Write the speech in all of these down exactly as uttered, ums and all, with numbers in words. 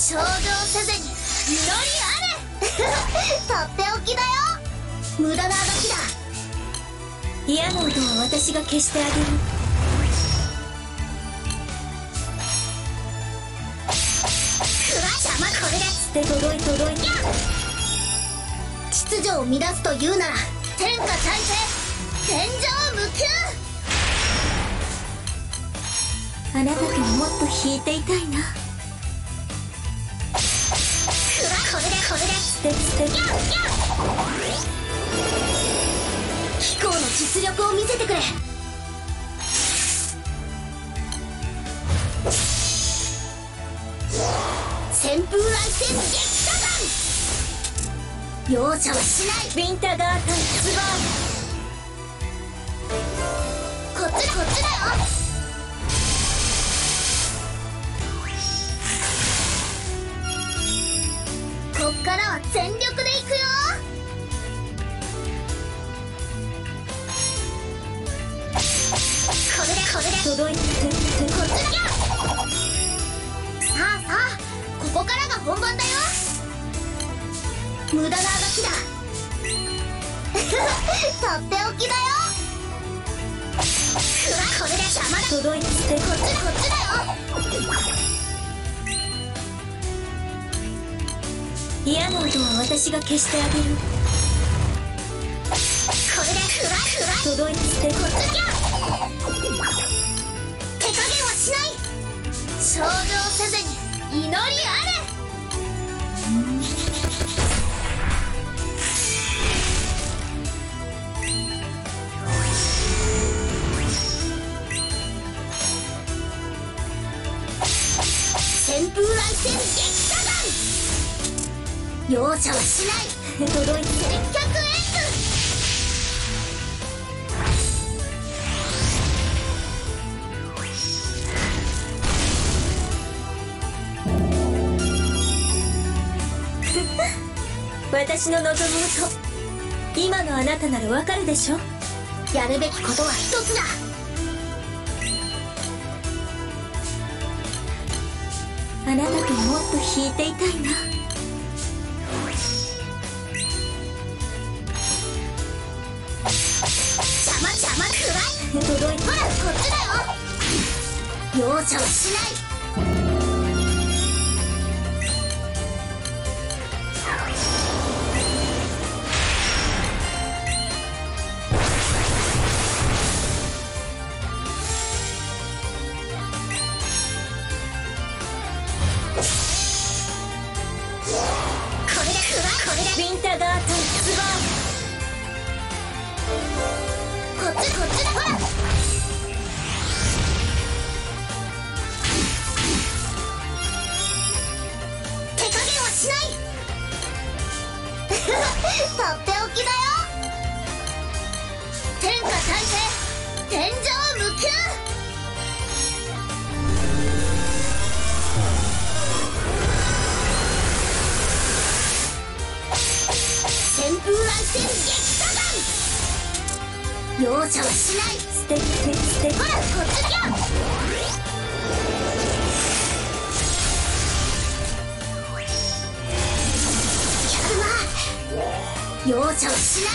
頂上せずに祈りあれとっておきだよ。無駄なあがきだ。 嫌な音は私が消してあげる。 くら邪魔。これでで届い届いた。 秩序を乱すというなら天下大勢天上無休。 あなたともっと引いていたいな。 くらこれでこれでステステやっやっ飛行の実力を見せてくれ。旋風来戦撃火弾。容赦はしない。 ウィンターガータンツこっちだこっちだよ。こっからは全力でいくよ。これでこれで届いてこっちだ。さあさあここからが本番だよ。無駄なあがきだとっておきだよ。くらこれで邪魔だ。 届いてこっちだこっちだよ。 嫌な音は私が消してあげる。 これでくらくら届いてこっちだ。手加減はしない。頂上せずに祈りあれ。旋風来戦撃火弾。容赦はしない。 届いて接客エン私の望む音、今のあなたならわかるでしょ。 やるべきことは一つだ。 あなたともっと引いていたいな。 邪魔邪魔くらい。 届いてほらこっちだよ。容赦はしない。 ウィンターガータンツこっちこっちだ。ほら手加減はしないとっておきだよ。天下大勢天上無休。旋風来戦撃火弾。容赦はしない。 ステップステップ。 ほらこっちだ。ひゃくま容赦はしない。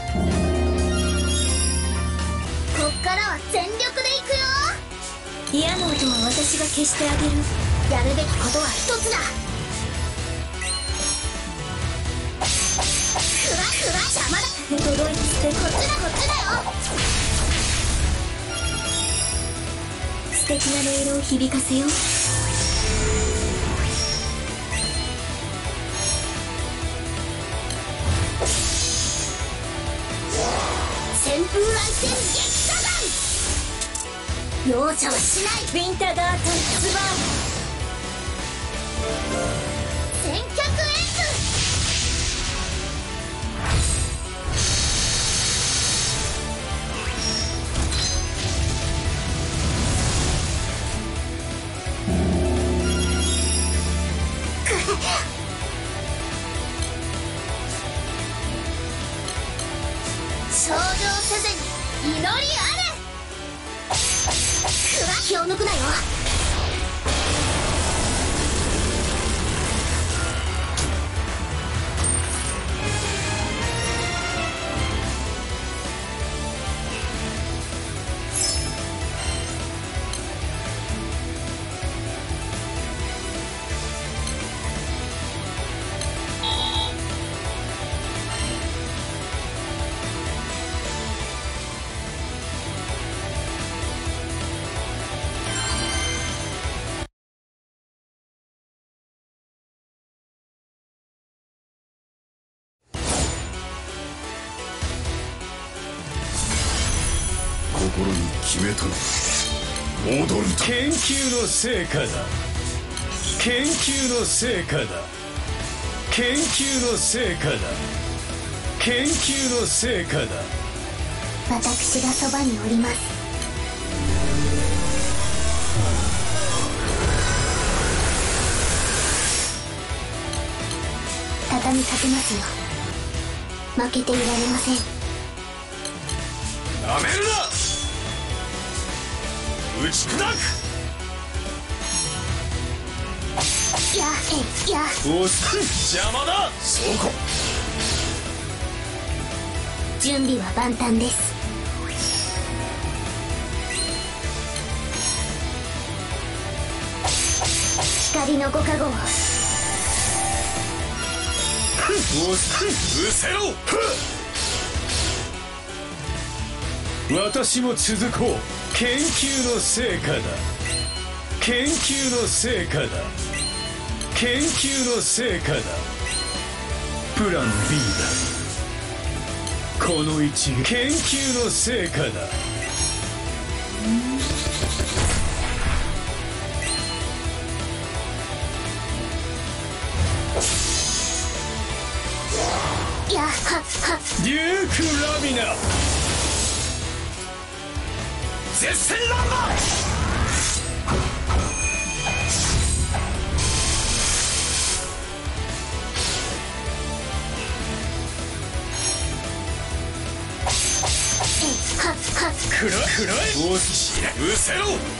こっからは全力でいくよ。 嫌な音は私が消してあげる。 やるべきことは一つだ。くらくら邪魔だ。 届いてこっちだこっちだよ。 素敵な音色を響かせよう。 旋風来戦撃火弾。容赦はしない。 ウィンターガータンツバ先客エン頂上せずに祈りあれ。くら気を抜くなよ。 心に決めたの。戻ると研究の成果だ。研究の成果だ。研究の成果だ。研究の成果だ。 私がそばにおります。畳みかけますよ。負けていられません。 なめるな。打ち砕く。 やえやおす邪魔だ。そうか。 準備は万端です。光のご加護を。 うせろ。私も続こう。研究の成果だ。研究の成果だ。研究の成果だ。プラン ビー だ。この一撃研究の成果だ。 やはっはデュークラミナ絶戦ランマはっはくらくらえおしうせろ。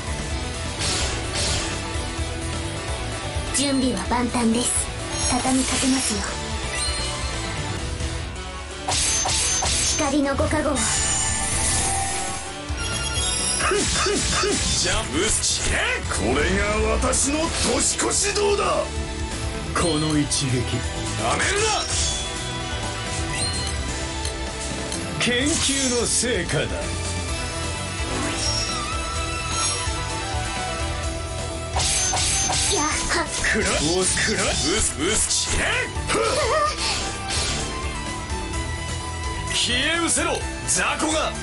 準備は万端です。畳みかけますよ。光のご加護を。 ジャンプしこれが私の年越し道だ。 この一撃なめるな。研究の成果だ。 やはくらおすくらうすうすし消え失せろ雑魚が。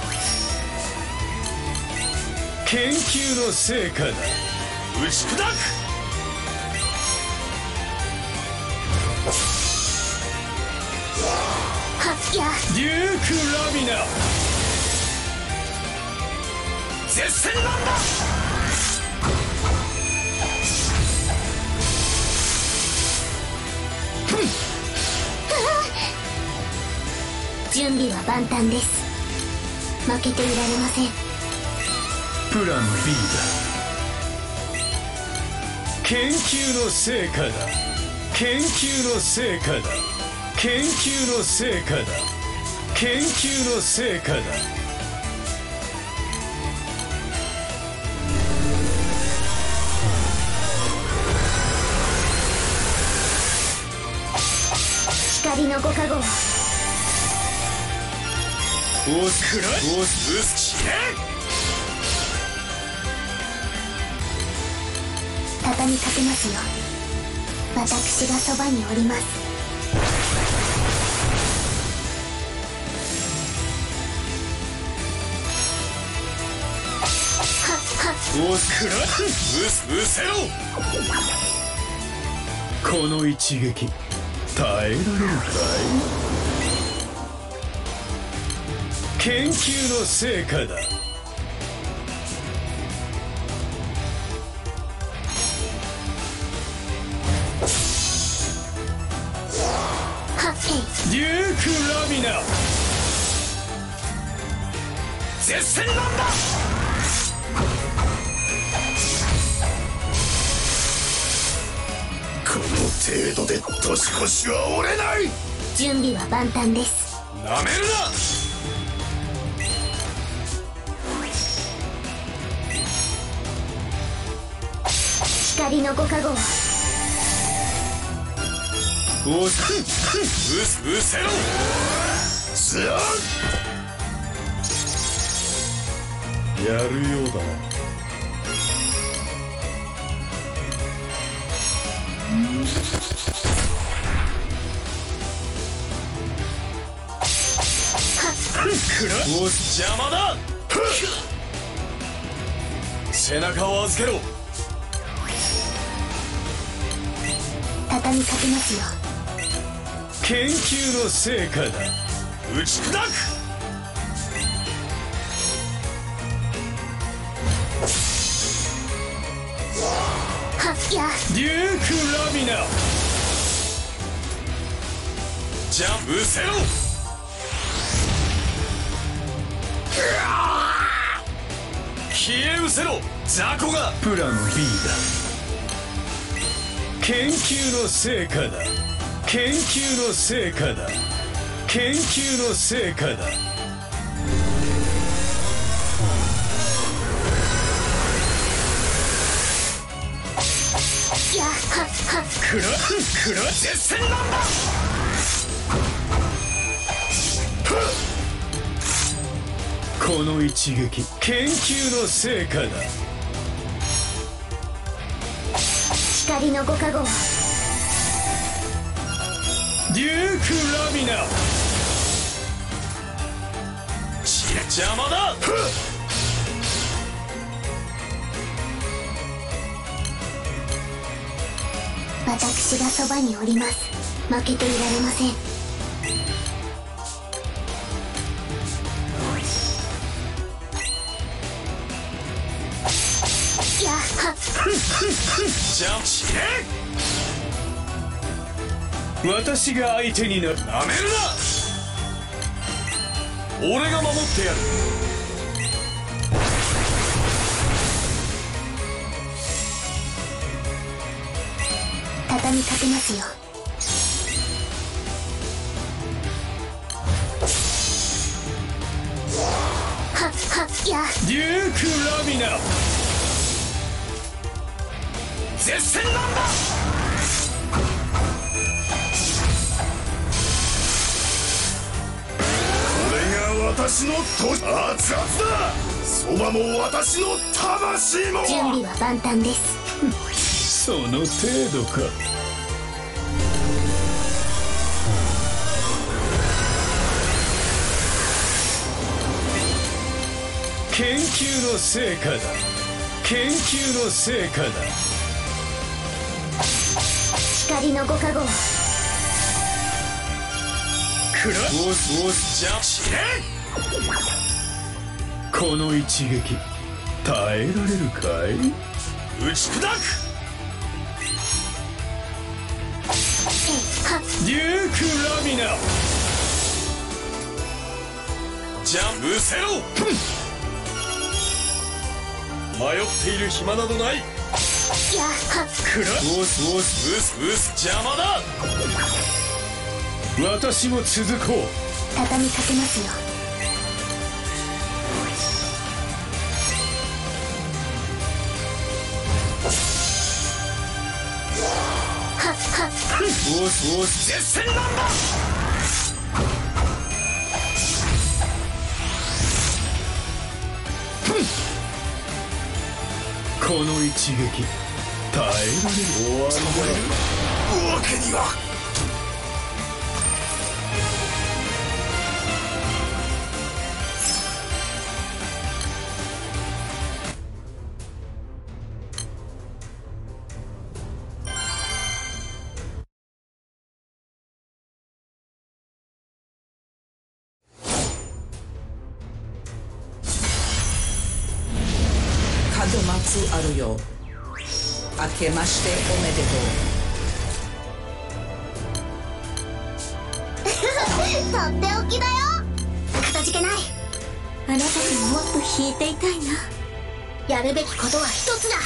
研究の成果だ。打ち砕く。 はっやデュークラミナ絶戦なんだ。 準備は万端です。負けていられません。 プラン ビー だ。研究の成果だ。研究の成果だ。研究の成果だ。研究の成果だ。 光のご加護を。 おすくらおすうすし畳みかけますよ。私がそばにおります。はっはっおすくらうすうせろ。この一撃耐えられるかい。研究の成果だ。 はっえデュークラミナ絶戦なんだ。 この程度で年越しは折れない。 準備は万端です。 なめるな。 光のご加護を。 おすうすうせろ。 すあやるようだな。 はっくらお邪魔だ。 背中を預けろ。 畳みかけますよ。 研究の成果だ。打ち砕く。 はっやデュークラミナ。じゃあ失せろ。消え失せろ雑魚が。プラン ビー だ。研究の成果だ。研究の成果だ。研究の成果だ。 やはっはっクラクラ絶戦なんだ。この一撃研究の成果だ。 光のご加護はデュークラミナ。邪魔だ。 私がそばにおります。負けていられません。やはっじゃあ死ね。私が相手になる。なめるな。俺が守ってやる。 畳みかけますよ。はっはっやデュークラミナ。絶戦なんだ。 これが私のと熱々だ。そばも私の魂も。 準備は万端です。 その程度か。研究の成果だ。研究の成果だ。 光のご加護はクラオスオスジャシレ。この一撃耐えられるかい。打ち砕く。デュークラミナ。じゃあ失せろ。迷っている暇などない。 やはっクラオスオスウスウス邪魔だ。私も続こう。 畳みかけますよ。はっはっオスオス絶戦なんだ。この一撃耐えられる。終わりだ。 わけには。 門松あるよ。明けましておめでとう。 とっておきだよ。かたじけない。 あなたにももっと弾いていたいな。 やるべきことは一つだ。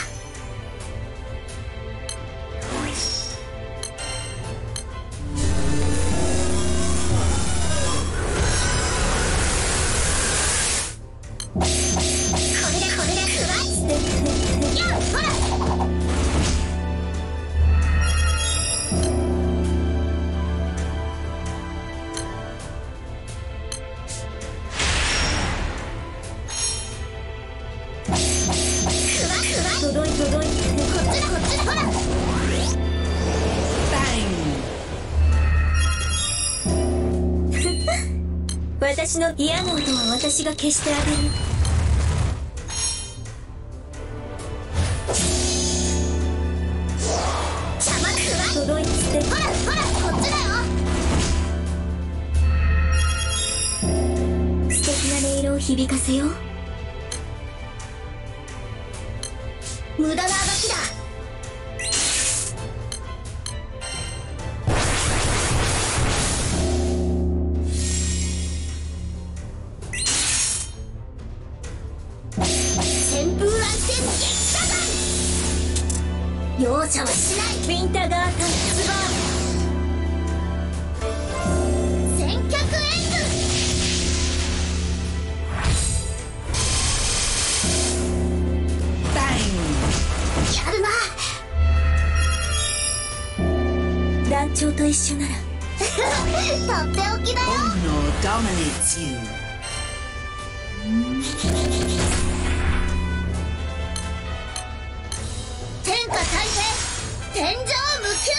これだこれだくらい。やっほら。 届い届いこっちだこっちだほら。 私の嫌な音は私が消してあげる。 響かせよう。 無駄なあがきだ。旋風乱戦撃破弾。容赦はしない。 ウィンターガータンツバ千脚エング。やるな。 ー。団長と一緒ならとっておきだよ。 Ono dominates you. 天下太平、天井無休。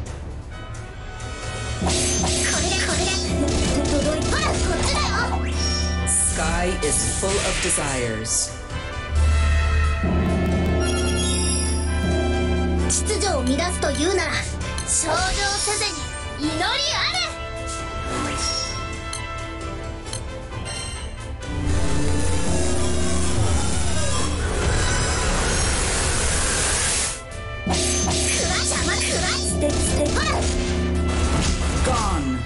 これでこれで届いた。ほらこっちだよ。 Sky is full of desires. 秩序を乱すというなら頂上せずに祈りあれ。クラ邪魔クラステステほら Gone.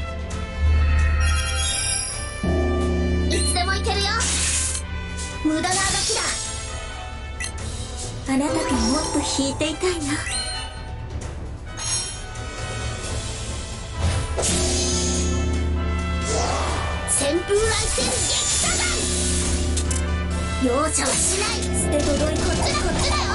いつでもいけるよ。無駄なあがきだ。 あなたともっと引いていたいな。 旋風乱戦撃破弾。容赦はしない。 捨て届いこっちだこっちだよ。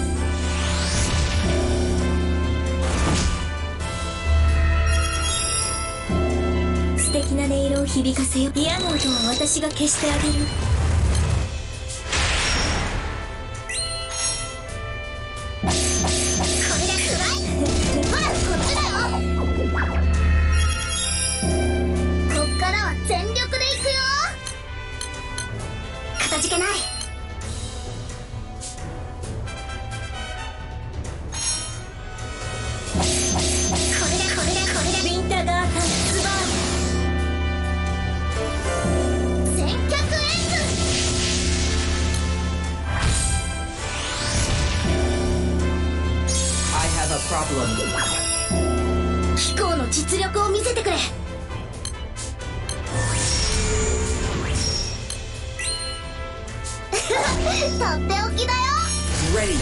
素敵な音色を響かせよう。イヤモードは私が消してあげる。 これで暗い。ほらこっちだよ。こっからは全力でいくよ。かたじけない。これでこれでこれでウィンターガータンツバ千脚エング。 I have a problem. 飛行の実力を見せてくれ。とっておきだよ。 Ready.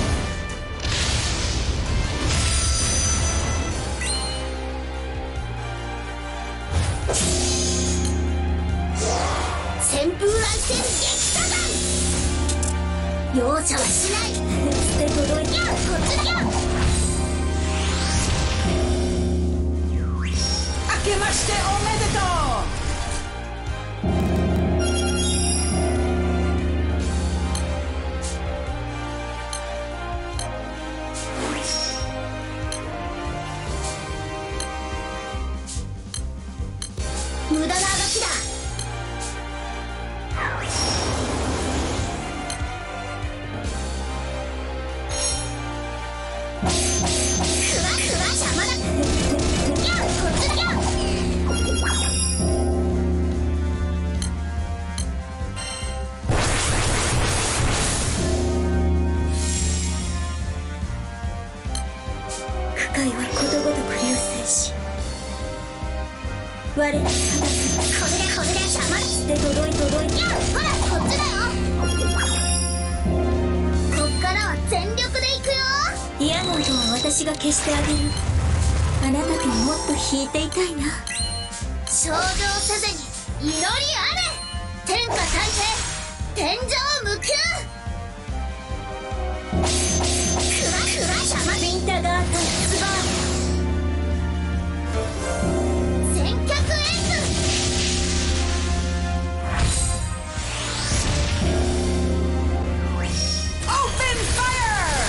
旋風乱戦撃破弾。容赦はしない。 捨て届いいやこっちだよ。 明けましておめでとう。 無駄なあがきだ。クラクラ邪魔だ。いやこっちだよ。 不快はことごとく流星し我らただこれでこれで邪魔だ。 捨て届い届いいやほらこっちだよ。こっからは全力でいくよ。 イヤモードは私が消してあげる。あなたともっと引いていたいな。 頂上せずに祈りあれ。天下太平、天井無休。クラクラ邪魔。 ウィンターガータンツバ千脚エング。 Open fire!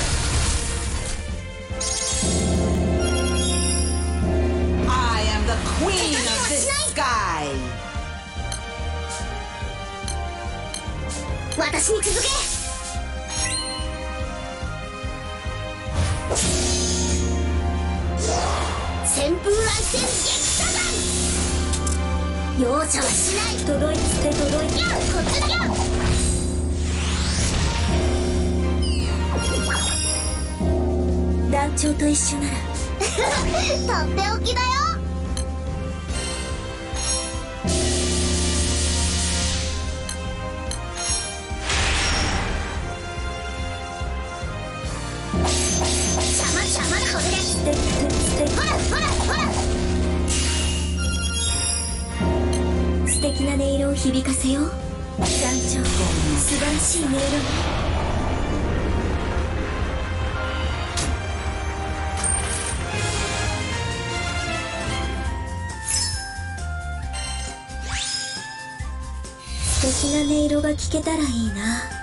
I am the queen of this sky. 私に続け。旋風乱戦撃破弾。 容赦はしない。 届いて届いて。 やこっちだよ。 団長と一緒ならとっておきだよ。邪魔邪魔だこれで。 ステップステッほらほらほら。 プ。素敵な音色を響かせよう。団長、素晴らしい音色。素敵な音色が聞けたらいいな。